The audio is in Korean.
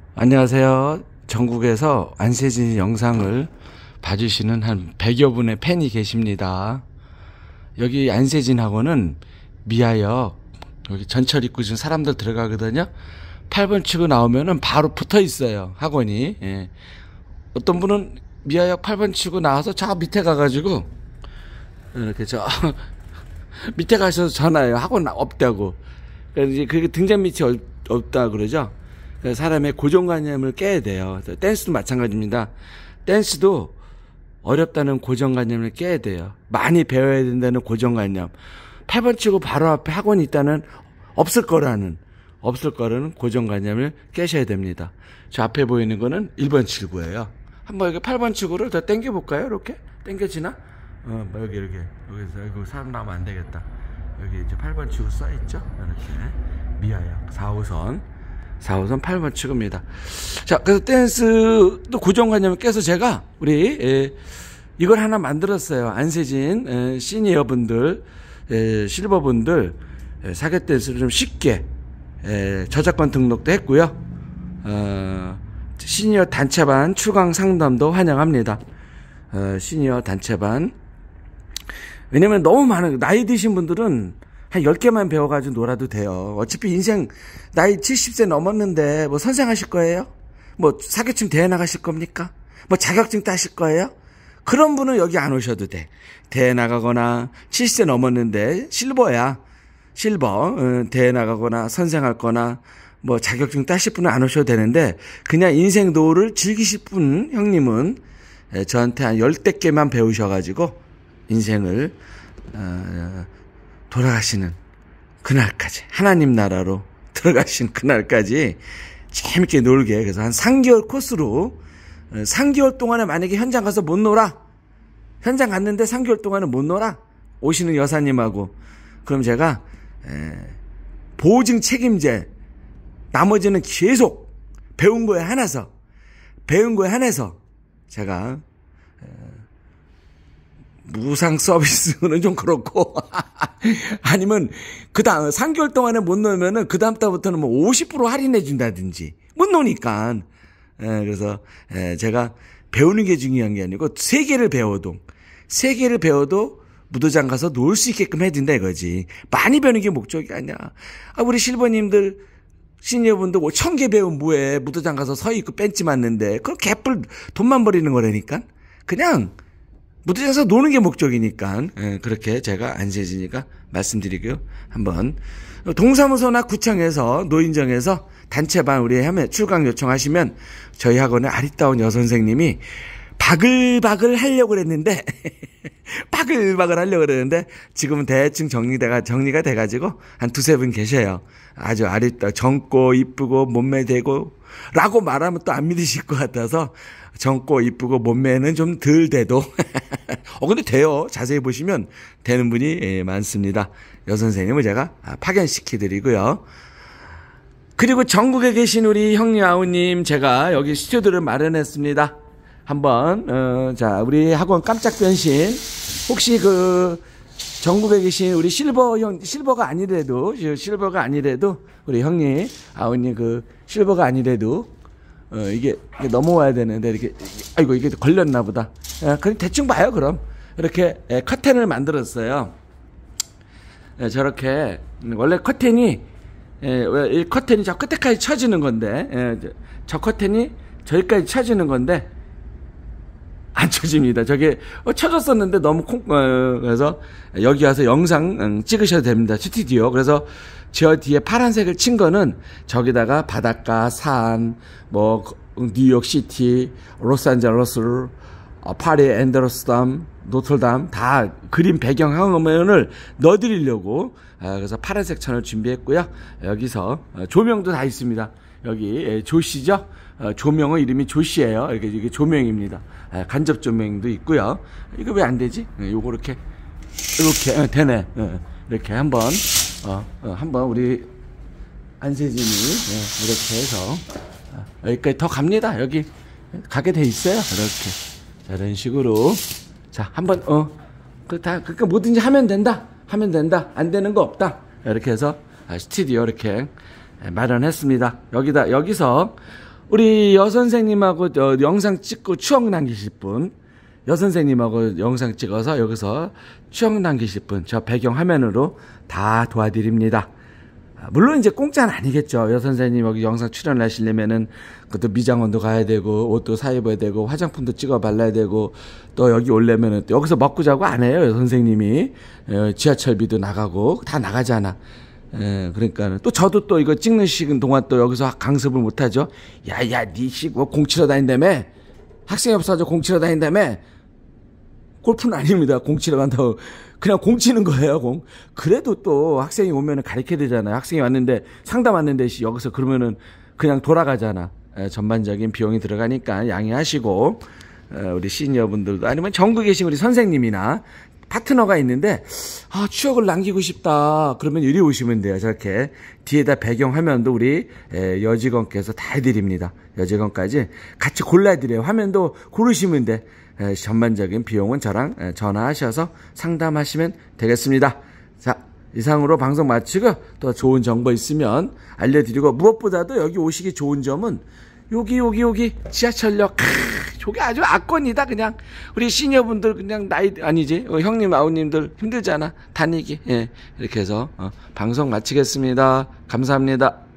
안녕하세요. 전국에서 안세진 영상을 봐주시는 한 100여 분의 팬이 계십니다. 여기 안세진 학원은 미아역 여기 전철 입구 지금 사람들 들어가거든요. 8번 치고 나오면은 바로 붙어 있어요, 학원이. 예. 어떤 분은 미아역 8번 치고 나와서 저 밑에 가가지고 이렇게 저 밑에 가셔서 전화해요. 학원 없다고. 그래서 이제 그게 등잔 밑이 없다 그러죠. 사람의 고정관념을 깨야 돼요. 댄스도 마찬가지입니다. 댄스도 어렵다는 고정관념을 깨야 돼요. 많이 배워야 된다는 고정관념. 8번 치고 바로 앞에 학원이 있다는 없을 거라는 고정관념을 깨셔야 됩니다. 저 앞에 보이는 거는 1번 칠구예요. 한번 여기 8번 칠구를 더 당겨볼까요? 이렇게? 당겨지나? 여기 여기서 이거 사람 나오면 안 되겠다. 여기 이제 8번 칠구 써있죠? 이렇게 미아역 4호선 8번 칠구입니다. 자, 그래서 댄스 또 고정관념을 깨서 제가 이걸 하나 만들었어요. 안세진 시니어분들, 실버분들 사계 댄스를 좀 쉽게 저작권 등록도 했고요. 시니어 단체반 추강 상담도 환영합니다. 시니어 단체반. 왜냐면 너무 많은 나이 드신 분들은 한 10개만 배워가지고 놀아도 돼요. 어차피 인생 나이 70세 넘었는데 뭐 선생하실 거예요? 뭐 사교팀 대회 나가실 겁니까? 뭐 자격증 따실 거예요? 그런 분은 여기 안 오셔도 돼. 대회 나가거나 70세 넘었는데 실버 대회 나가거나 선생할 거나 뭐 자격증 따실 분은 안 오셔도 되는데 그냥 인생 노후를 즐기실 분 형님은 저한테 한 10대 개만 배우셔가지고 인생을 돌아가시는 그날까지 하나님 나라로 들어가신 그날까지 재밌게 놀게. 그래서 한 3개월 코스로 3개월 동안에 만약에 현장 가서 못 놀아, 현장 갔는데 3개월 동안은 못 놀아, 오시는 여사님하고, 그럼 제가 보증 책임제, 나머지는 계속 배운 거에 한해서 제가 무상 서비스는 좀 그렇고 아니면 그 다음 3개월 동안에 못 놀면은 그 다음 달부터는 뭐 50% 할인해 준다든지 못 노니까. 그래서 제가 배우는 게 중요한 게 아니고 3개를 배워도 무도장 가서 놀 수 있게끔 해준다 이거지. 많이 배우는 게 목적이 아니야. 우리 실버님들 시니어분들 1000개 배우면 뭐해. 무도장 가서 서 있고 벤치 맞는데 그럼 개뿔 돈만 버리는 거라니까. 그냥 무도장에서 노는 게 목적이니까. 그렇게 제가 안세진이가 말씀드리고요. 한번 동사무소나 구청에서 노인정에서 단체반 우리 하면 출강 요청하시면 저희 학원의 아리따운 여선생님이 바글바글 하려고 그랬는데 지금은 대충 정리가 돼가지고 한 2-3분 계셔요. 아주 아리따 젊고 이쁘고 몸매 되고 라고 말하면 또 안 믿으실 것 같아서 젊고 이쁘고 몸매는 좀 덜 돼도 근데 돼요. 자세히 보시면 되는 분이 많습니다. 여선생님을 제가 파견시켜드리고요. 그리고 전국에 계신 우리 형님 아우님 제가 여기 스튜디오를 마련했습니다. 한번 자 우리 학원 깜짝 변신 혹시 전국에 계신 우리 실버가 아니래도 우리 형님 아우님 실버가 아니래도 이게 넘어와야 되는데 이렇게 아이고 이게 걸렸나 보다. 그럼 대충 봐요. 그럼 이렇게 커튼을 만들었어요. 저렇게 원래 커튼이 이 커튼이 저 끝에까지 쳐지는 건데 저 커튼이 저기까지 쳐지는 건데 안 쳐집니다. 저게 쳐졌었는데 너무 그래서 여기 와서 영상 찍으셔도 됩니다. 스튜디오. 그래서 저 뒤에 파란색을 친 거는 저기다가 바닷가, 산, 뭐 뉴욕시티, 로스앤젤레스, 파리, 앤더스담, 노틀담 다 그림 배경 화면을 넣어드리려고 그래서 파란색 천을 준비했고요. 여기서 조명도 다 있습니다. 여기 조시죠? 조명은 이름이 조시예요. 이게 조명입니다. 간접 조명도 있고요. 이거 왜 안 되지? 요거 이렇게 되네. 이렇게 한번 우리 안세진이 이렇게 해서 여기까지 더 갑니다. 여기 가게 돼 있어요. 이렇게 자, 이런 식으로 자 한번 그러니까 뭐든지 하면 된다. 안 되는 거 없다. 이렇게 해서 스튜디오 이렇게 마련했습니다. 여기서 우리 여선생님하고 영상 찍고 추억 남기실 분, 여선생님하고 영상 찍어서 여기서 추억 남기실 분, 저 배경 화면으로 다 도와드립니다. 물론 이제 공짜는 아니겠죠. 여선생님 여기 영상 출연하시려면은 그것도 미장원도 가야 되고, 옷도 사 입어야 되고, 화장품도 찍어 발라야 되고, 또 여기 오려면은 또 여기서 먹고 자고 안 해요. 여선생님이. 지하철비도 나가고, 다 나가잖아. 그러니까 또 저도 또 이거 찍는 시간 동안 또 여기서 강습을 못 하죠. 야야 니식 뭐 공치러 다닌다며, 학생이 없어서 공치러 다닌다며. 골프는 아닙니다. 공치러 간다고 그냥 공치는 거예요. 그래도 또 학생이 오면은 가르쳐야 되잖아요. 학생이 왔는데 상담 왔는데 여기서 그러면은 그냥 돌아가잖아. 전반적인 비용이 들어가니까 양해하시고, 우리 시니어분들도 아니면 전국에 계신 우리 선생님이나 파트너가 있는데 추억을 남기고 싶다 그러면 이리 오시면 돼요. 저렇게 뒤에다 배경 화면도 우리 여직원께서 다 해드립니다. 여직원까지 같이 골라드려요. 화면도 고르시면 돼. 전반적인 비용은 저랑 전화하셔서 상담하시면 되겠습니다. 자, 이상으로 방송 마치고 또 좋은 정보 있으면 알려드리고, 무엇보다도 여기 오시기 좋은 점은 여기 지하철역, 저게 아주 압권이다. 그냥 우리 시니어분들 그냥 나이 아니지 형님 아우님들 힘들잖아 다니기. 이렇게 해서 방송 마치겠습니다. 감사합니다.